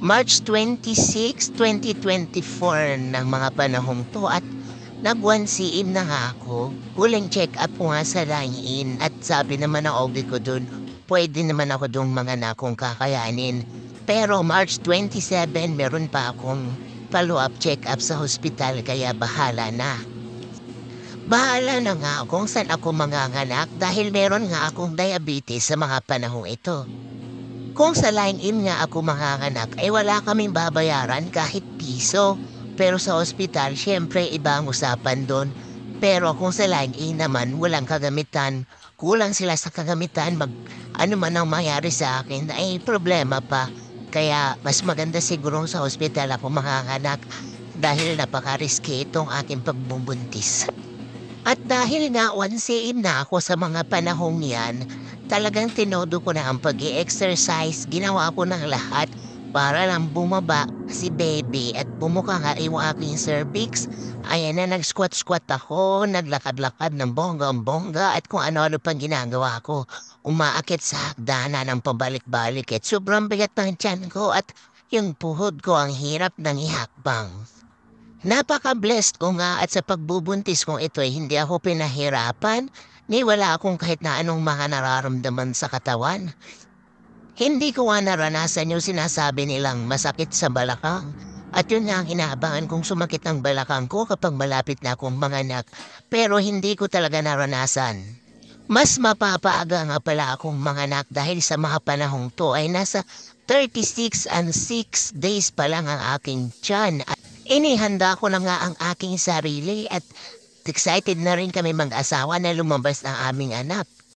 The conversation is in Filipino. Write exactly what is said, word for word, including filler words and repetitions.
March twenty-six, twenty twenty-four ng mga panahong 'to at nag-one C M na nga ako. Huling check-up ko nga sa line-in at sabi naman ng O B ko dun, puwede naman ako dun manganak kung kakayanin. Pero March twenty-seven meron pa akong follow-up check-up sa hospital kaya bahala na. Bahala na nga kung saan ako manganganak dahil meron nga akong diabetes sa mga panahong ito. Kung sa line-in nga ako manganganak ay wala kaming babayaran kahit piso. Pero sa ospital, syempre iba ang usapan doon. Pero kung sa line-in naman, walang kagamitan. Kulang sila sa kagamitan, mag, ano man ang mangyari sa akin, ay problema pa. Kaya mas maganda siguro sa ospital ako manganganak dahil napaka-risky itong aking pagbubuntis. At dahil nga one C M na ako sa mga panahong yan, talagang tinodo ko na ang pag-i-exercise, ginawa ko ng lahat para lang bumaba si baby at bumuka nga yung aking cervix. Ayan na, nag-squat-squat ako, naglakad-lakad ng bongga-bongga at kung ano-ano pang ginagawa ko. Umaakit sa hagdana ng pabalik-balik at sobrang bigat ng tiyan ko at yung puhod ko ang hirap ng ihakbang. Napaka-blessed ko nga at sa pagbubuntis kong ito ay hindi ako pinahirapan ni wala akong kahit na anong mga nararamdaman sa katawan. Hindi ko nga naranasan yung sinasabi nilang masakit sa balakang. At yun nga ang inaabangan kong sumakit ang balakang ko kapag malapit na akong manganak. Pero hindi ko talaga naranasan. Mas mapapaaga nga pala akong manganak dahil sa mga panahong to ay nasa thirty-six and six days pa lang ang aking tiyan. At inihanda ko na nga ang aking sarili at excited na rin kami mag-asawa na lumabas ang aming anak.